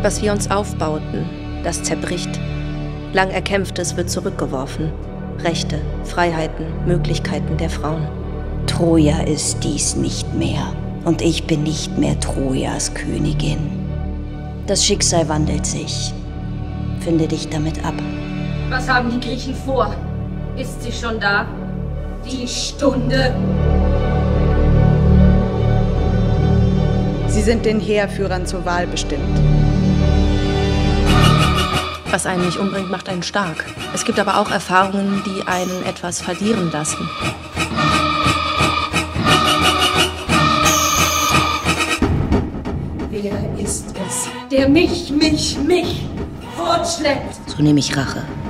Was wir uns aufbauten, das zerbricht. Lang Erkämpftes wird zurückgeworfen. Rechte, Freiheiten, Möglichkeiten der Frauen. Troja ist dies nicht mehr. Und ich bin nicht mehr Trojas Königin. Das Schicksal wandelt sich. Finde dich damit ab. Was haben die Griechen vor? Ist sie schon da? Die Stunde? Sie sind den Heerführern zur Wahl bestimmt. Was einen nicht umbringt, macht einen stark. Es gibt aber auch Erfahrungen, die einen etwas verlieren lassen. Wer ist es, der mich fortschleppt? So nehme ich Rache.